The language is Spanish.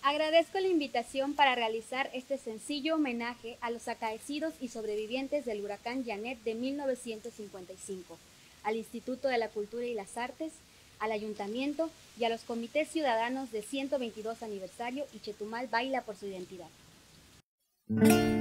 Agradezco la invitación para realizar este sencillo homenaje a los acaecidos y sobrevivientes del huracán Janet de 1955, al Instituto de la Cultura y las Artes, al Ayuntamiento y a los comités ciudadanos de 122 aniversario y Chetumal Baila por su identidad.